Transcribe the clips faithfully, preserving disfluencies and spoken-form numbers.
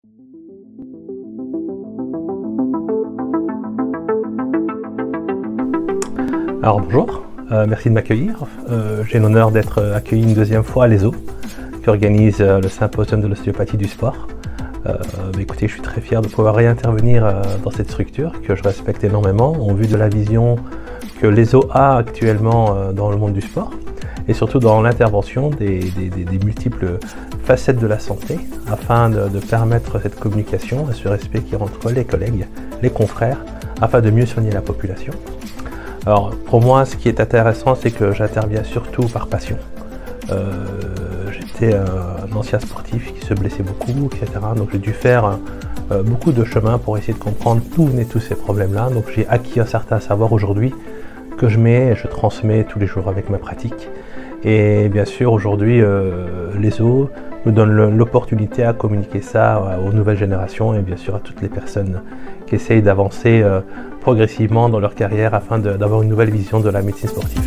Alors bonjour, euh, merci de m'accueillir. Euh, J'ai l'honneur d'être accueilli une deuxième fois à l'E S O, qui organise euh, le symposium de l'ostéopathie du sport. Euh, bah, écoutez, je suis très fier de pouvoir réintervenir euh, dans cette structure que je respecte énormément, en vue de la vision que l'E S O a actuellement euh, dans le monde du sport, et surtout dans l'intervention des, des, des, des multiples facettes de la santé, afin de, de permettre cette communication et ce respect qui est entre les collègues, les confrères, afin de mieux soigner la population. Alors pour moi, ce qui est intéressant, c'est que j'interviens surtout par passion. Euh, J'étais euh, un ancien sportif qui se blessait beaucoup, et cetera. Donc j'ai dû faire euh, beaucoup de chemin pour essayer de comprendre d'où venaient tous ces problèmes-là. Donc j'ai acquis un certain savoir aujourd'hui que je mets et je transmets tous les jours avec ma pratique. Et bien sûr, aujourd'hui, euh, l'E S O nous donne l'opportunité à communiquer ça aux nouvelles générations et bien sûr à toutes les personnes qui essayent d'avancer euh, progressivement dans leur carrière afin d'avoir une nouvelle vision de la médecine sportive.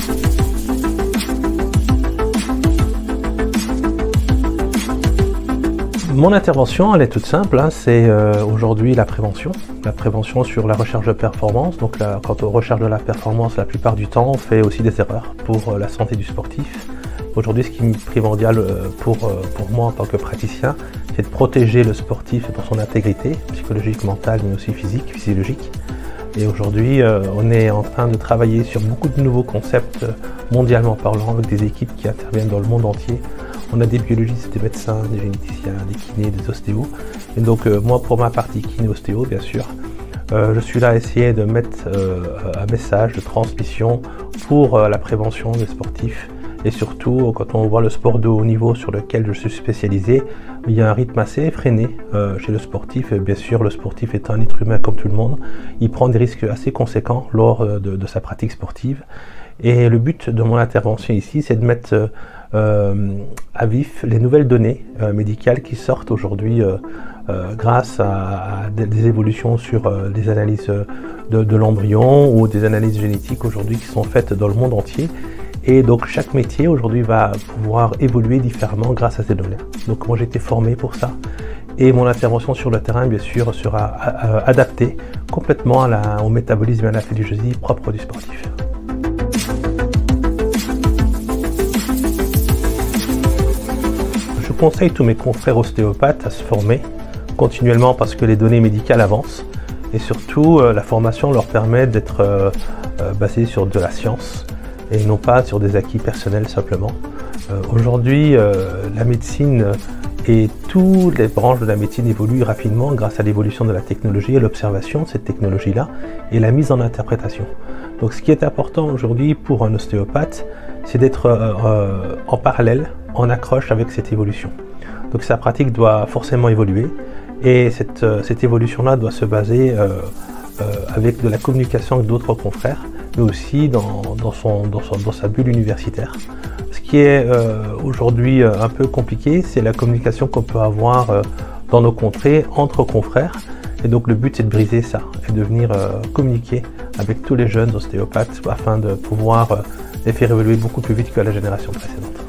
Mon intervention, elle est toute simple, hein, c'est euh, aujourd'hui la prévention. La prévention sur la recherche de performance. Donc là, quand on recherche de la performance, la plupart du temps, on fait aussi des erreurs pour euh, la santé du sportif. Aujourd'hui, ce qui est primordial euh, pour, euh, pour moi en tant que praticien, c'est de protéger le sportif dans son intégrité, psychologique, mentale, mais aussi physique, physiologique. Et aujourd'hui, euh, on est en train de travailler sur beaucoup de nouveaux concepts, euh, mondialement parlant, avec des équipes qui interviennent dans le monde entier. On a des biologistes, des médecins, des généticiens, des kinés, des ostéos. Et donc euh, moi, pour ma partie kiné-ostéo, bien sûr, euh, je suis là à essayer de mettre euh, un message de transmission pour euh, la prévention des sportifs. Et surtout, quand on voit le sport de haut niveau sur lequel je suis spécialisé, il y a un rythme assez effréné euh, chez le sportif. Et bien sûr, le sportif est un être humain comme tout le monde. Il prend des risques assez conséquents lors de, de sa pratique sportive. Et le but de mon intervention ici, c'est de mettre euh, euh, à vif les nouvelles données euh, médicales qui sortent aujourd'hui euh, euh, grâce à, à des, des évolutions sur euh, des analyses de, de l'embryon ou des analyses génétiques aujourd'hui qui sont faites dans le monde entier. Et donc chaque métier aujourd'hui va pouvoir évoluer différemment grâce à ces données. Donc moi j'ai été formé pour ça. Et mon intervention sur le terrain, bien sûr, sera adaptée complètement à la, au métabolisme et à la physiologie propre du sportif. Je conseille tous mes confrères ostéopathes à se former continuellement parce que les données médicales avancent. Et surtout, la formation leur permet d'être euh, basée sur de la science et non pas sur des acquis personnels simplement. Euh, Aujourd'hui, euh, la médecine et toutes les branches de la médecine évoluent rapidement grâce à l'évolution de la technologie et l'observation de cette technologie-là et la mise en interprétation. Donc ce qui est important aujourd'hui pour un ostéopathe, c'est d'être euh, euh, en parallèle, en accroche avec cette évolution. Donc sa pratique doit forcément évoluer et cette, euh, cette évolution-là doit se baser euh, euh, avec de la communication avec d'autres confrères, mais aussi dans, dans, son, dans, son, dans sa bulle universitaire. Ce qui est euh, aujourd'hui euh, un peu compliqué, c'est la communication qu'on peut avoir euh, dans nos contrées entre confrères. Et donc le but, c'est de briser ça et de venir euh, communiquer avec tous les jeunes ostéopathes afin de pouvoir euh, les faire évoluer beaucoup plus vite que la génération précédente.